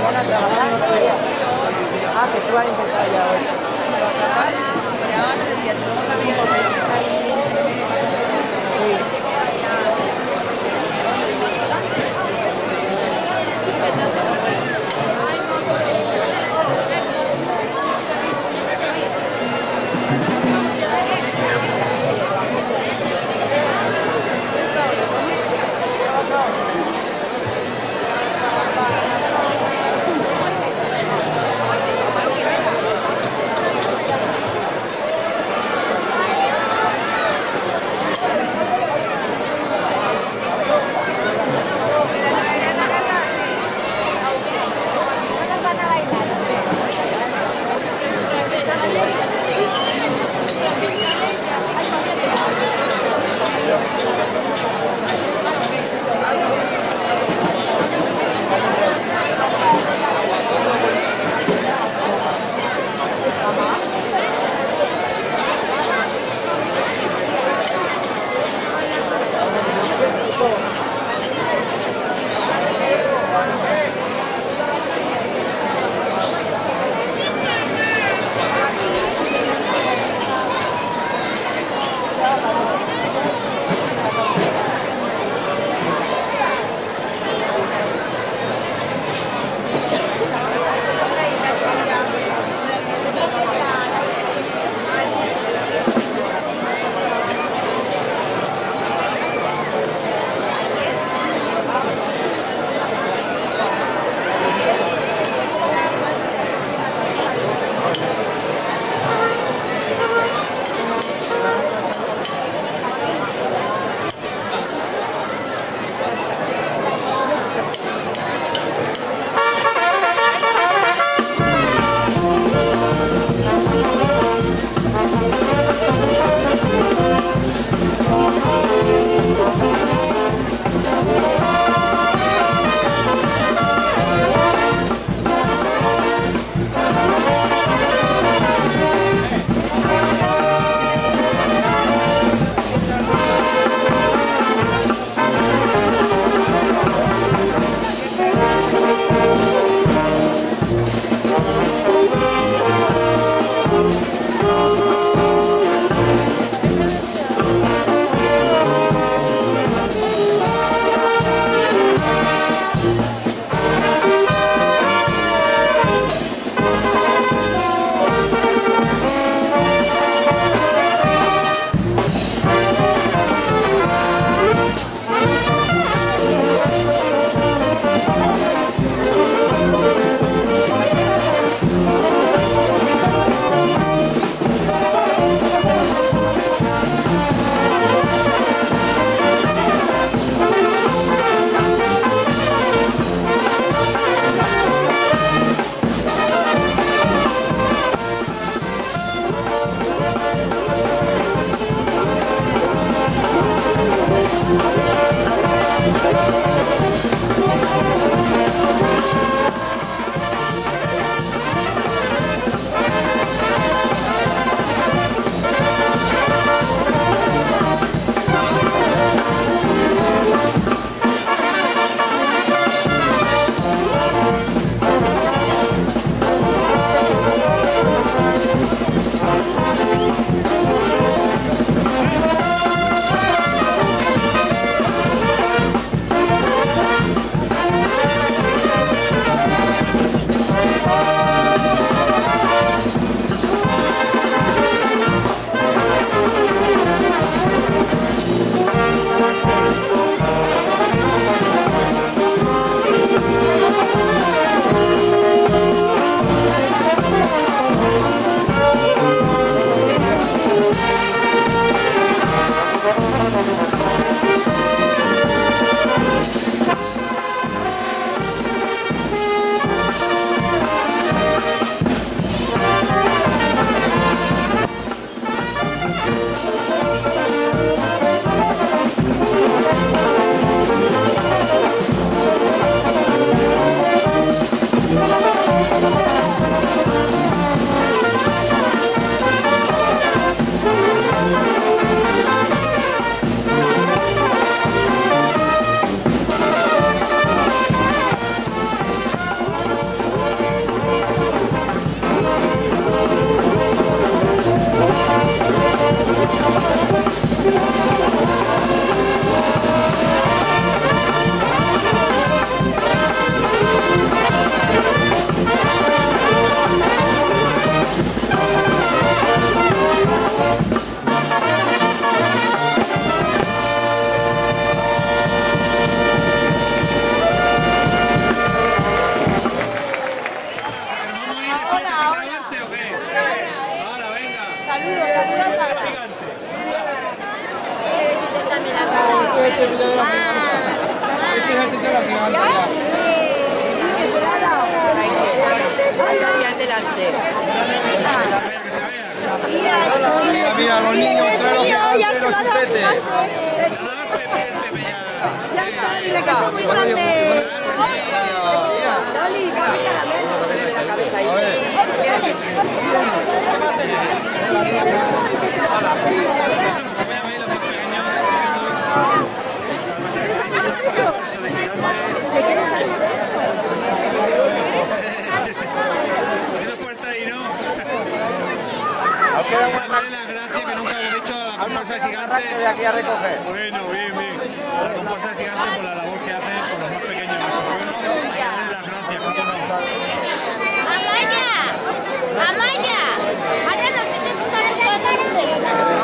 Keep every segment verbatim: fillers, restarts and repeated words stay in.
a trabajar. Ah, que tú vas a intentar ya hoy. delante. Mira, mira, los niños, claro, ya se lo ha dado ya está, dile que son muy grandes. Dale, Queda una la gracia que nunca hemos dicho a la comparsa gigante. De aquí a recoger. Bueno, bien, bien. La comparsa gigante por la labor que hace por los más pequeños de nuestro pueblo. Las gracias, ¿cómo no? Amaya, Amaya, ahora nosotros para contar un beso.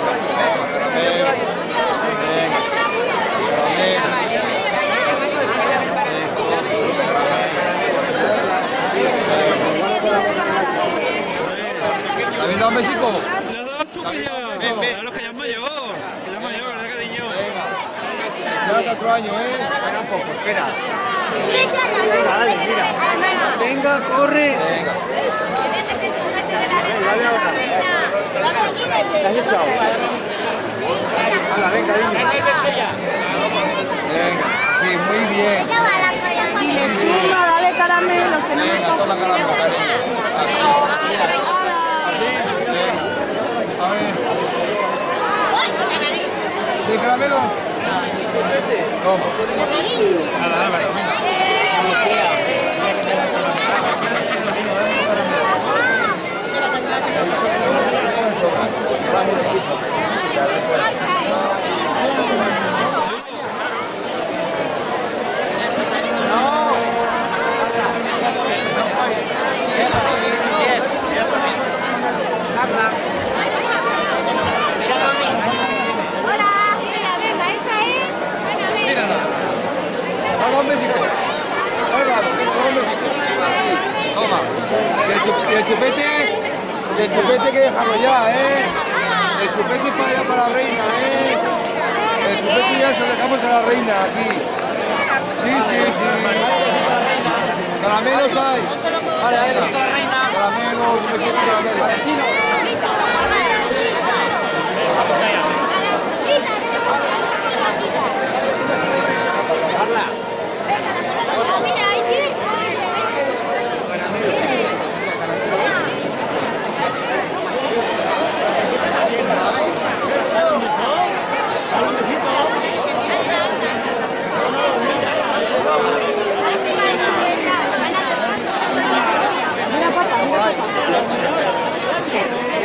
¿Habéis dado un besico? Le has dado chupillas. Claro que ya es mayor. Que ya es mayor, ¿verdad, cariño? Ya está otro año, ¿eh? Espera un poco, espera. Dale, mira. Venga, corre. Venga. Dale ahora. ¿Te has echado? Hala, venga, venga. Venga, sí, muy bien. Dile chuma, dale caramelos, que no me Venga, toma caramelo, cariño. A ver. ¿De caramelo? Toma. Haga un besito. Haga, haga un besito. Toma. Y el, chup- y el chupete, y el chupete hay que dejarlo ya, ¿eh? El chupete para allá para la reina, ¿eh? El chupete ya se lo dejamos a la reina aquí. Sí, sí, sí. Caramelos hay. Vale, ahí está la reina. Caramelos, un besito de caramelo. Mira, ahí tiene. Mira, papá, mira, papá.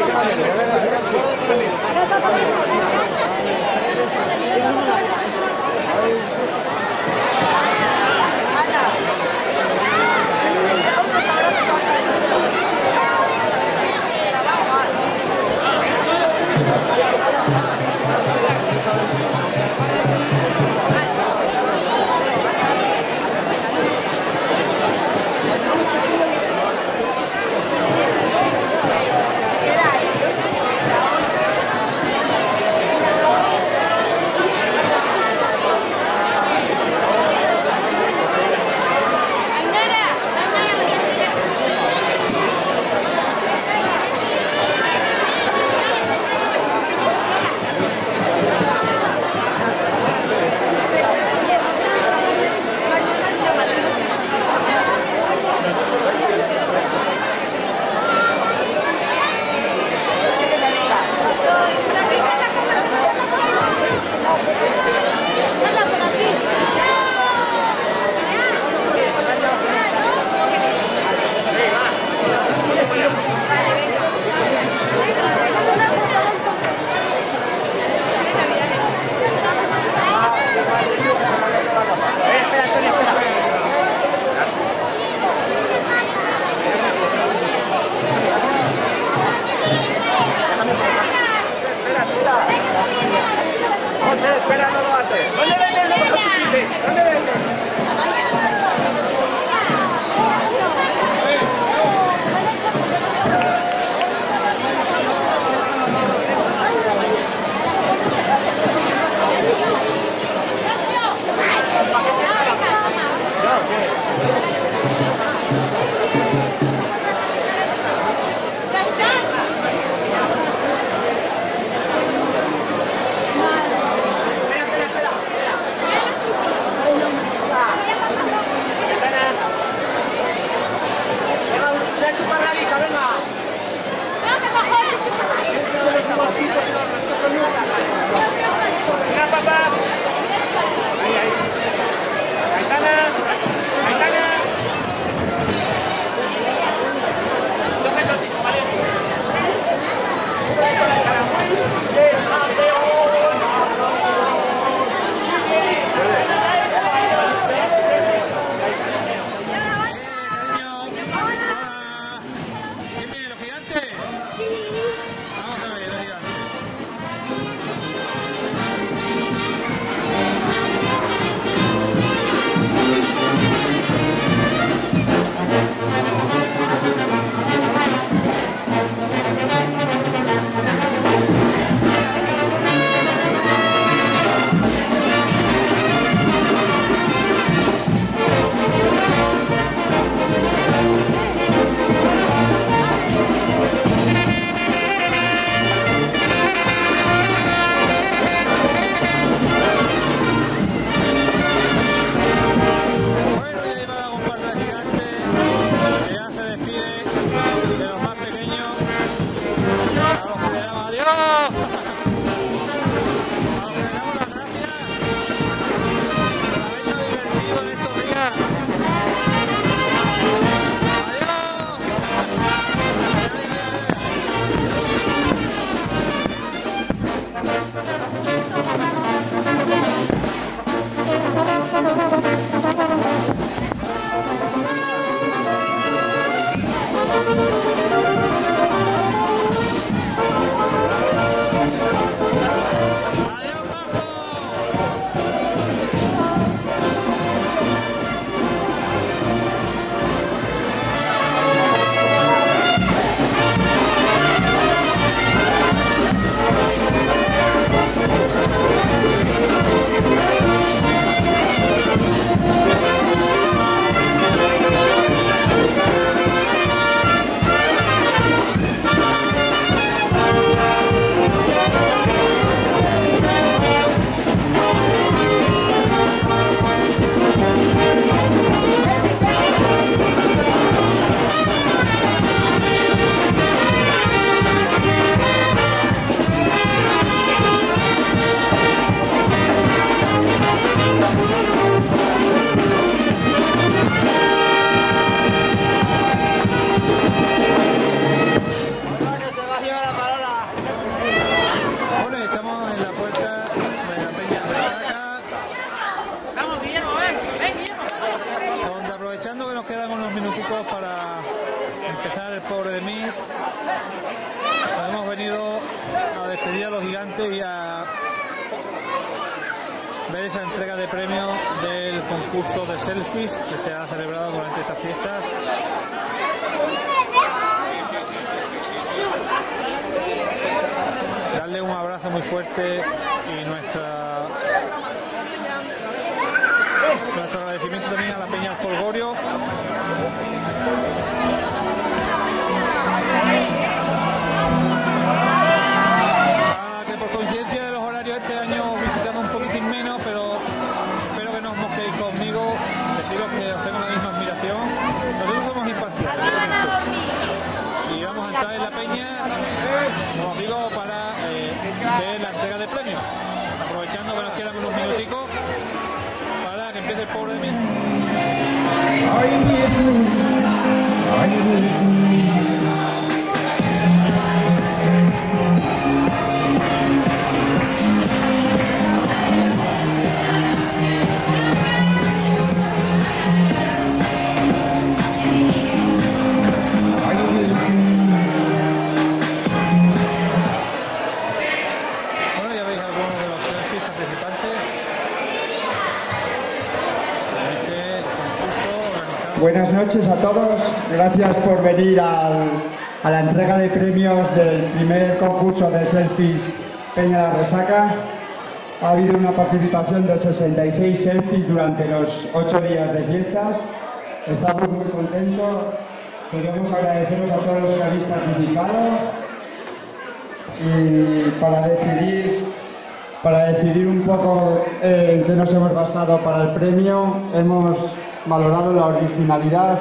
para empezar el Pobre de mí. Hemos venido a despedir a los gigantes y a ver esa entrega de premios del concurso de selfies que se ha celebrado durante estas fiestas. Darle un abrazo muy fuerte y nuestra nuestro agradecimiento también a la Peña Folgorio. Ah, que por coincidencia de los horarios este año visitando un poquitín menos, pero espero que no os mosquéis conmigo, deciros que os tengo la misma admiración. Nosotros somos imparciales y vamos a entrar en la peña, como os digo, para eh, ver la entrega de premios, aprovechando que nos quedan unos minuticos para que empiece el Pobre de mí. Buenas noches a todos, gracias por venir al, a la entrega de premios del primer concurso de selfies Peña La Resaca. Ha habido una participación de sesenta y seis selfies durante los ocho días de fiestas. Estamos muy contentos, queremos agradeceros a todos los que habéis participado y para decidir, para decidir un poco eh, en qué nos hemos basado para el premio, hemos valorado la originalidad,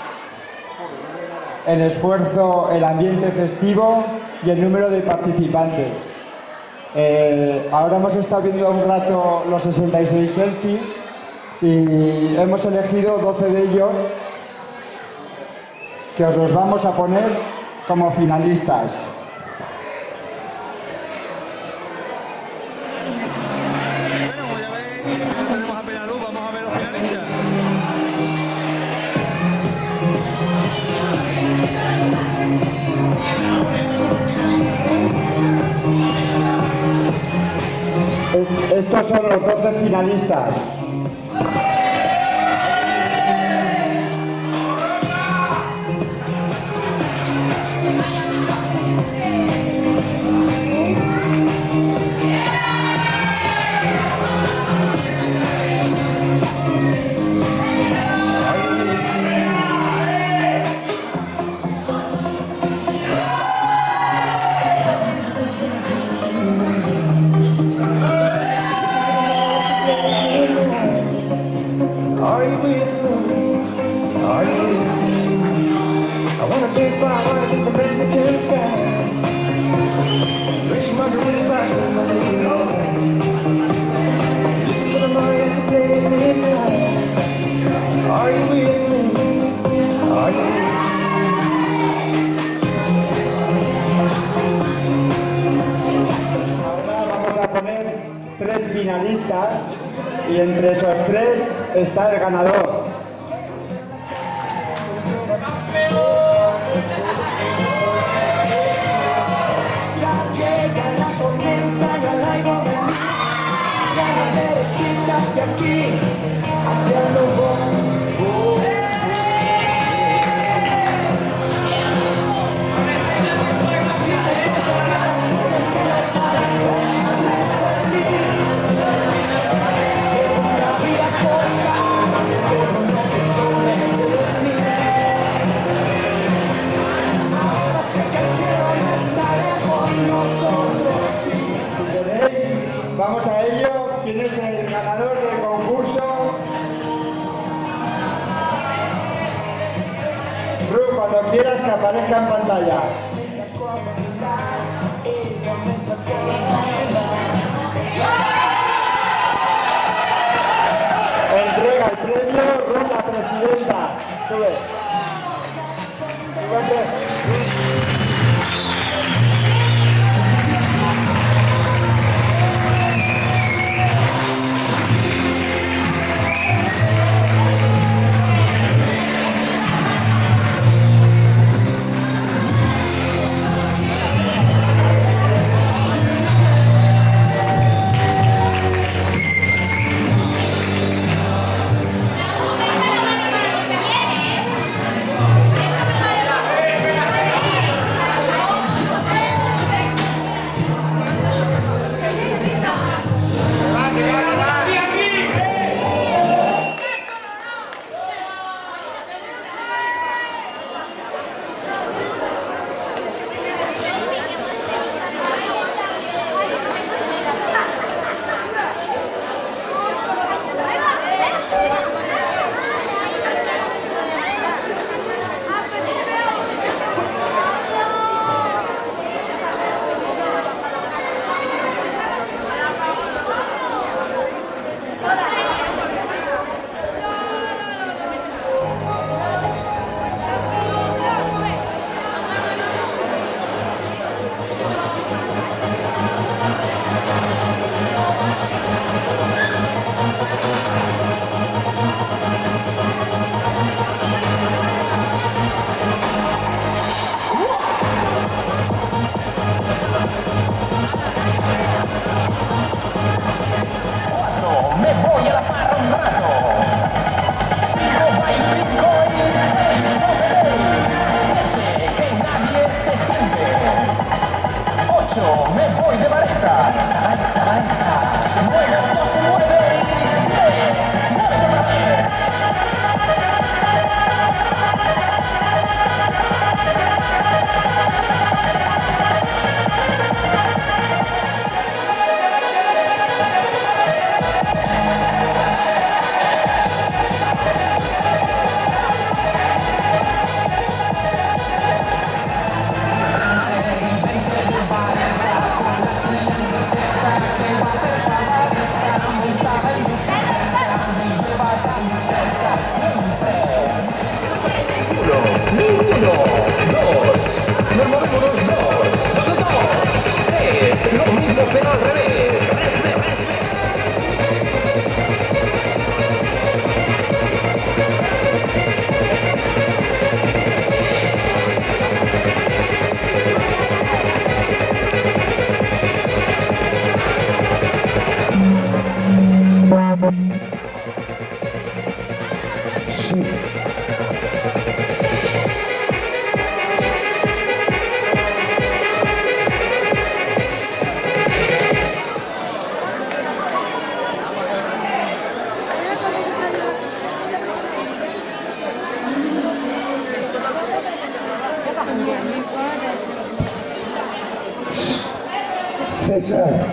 el esfuerzo, el ambiente festivo y el número de participantes. Eh, ahora hemos estado viendo un rato los sesenta y seis selfies y hemos elegido doce de ellos que os los vamos a poner como finalistas. Estos son los doce finalistas. Tres finalistas y entre esos tres está el ganador. Ya llega la tormenta, ya la iba a venir, ya no derechitas de aquí hacia el lobo. Vamos a ello. ¿Quién es el ganador del concurso? Ru, cuando quieras que aparezca en pantalla. Entrega el premio, Ru, la presidenta. Sube. Súbete. Uno, dos. Nos movemos. Dos. Soltamos. Tres. Lo mismo, pero al revés. Resme, resme. César.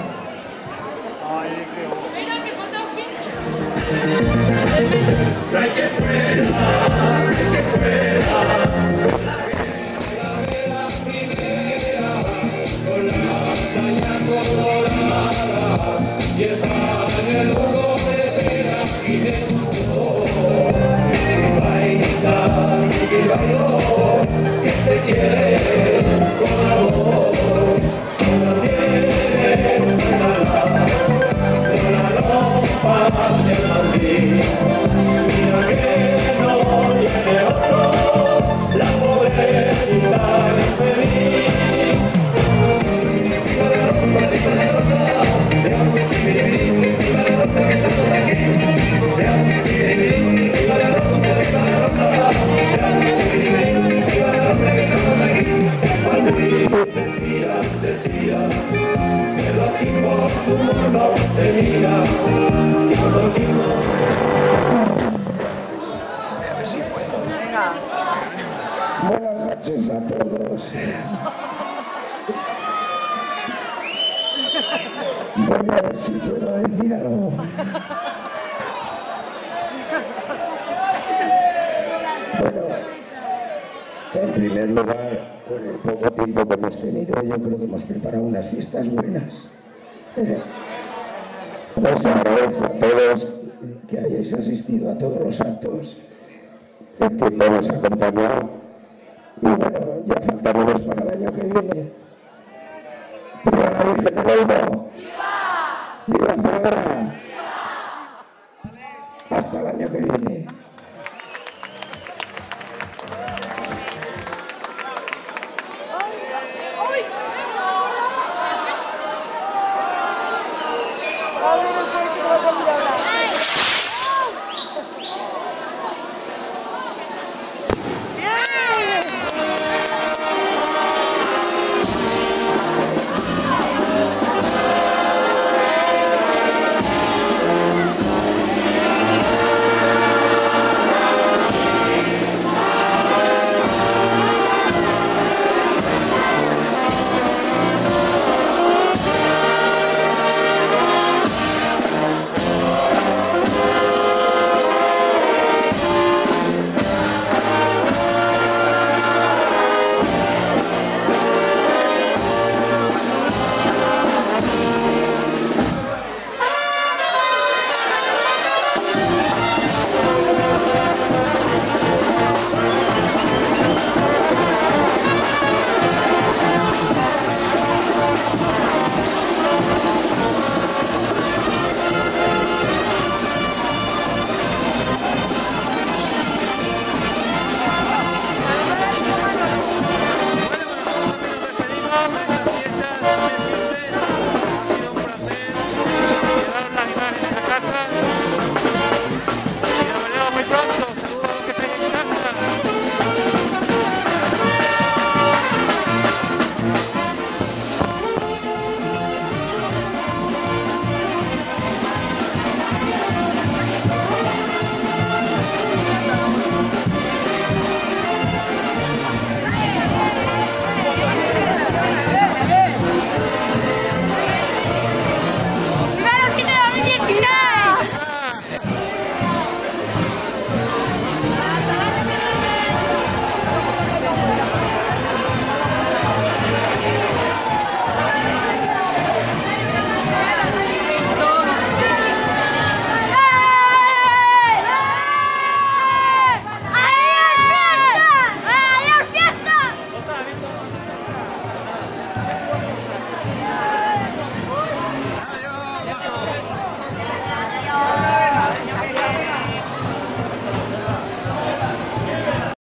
Buenas noches a todos. Voy a ver si puedo decir algo. Bueno, en primer lugar, con el poco tiempo que hemos tenido, yo creo que hemos preparado unas fiestas buenas. Os agradezco a todos que hayáis asistido a todos los actos. El tiempo nos ha acompañado y bueno, ya faltaremos para el año que viene. ¡Viva la Virgen del Olmo! ¡Viva Zamora! Hasta el año que viene.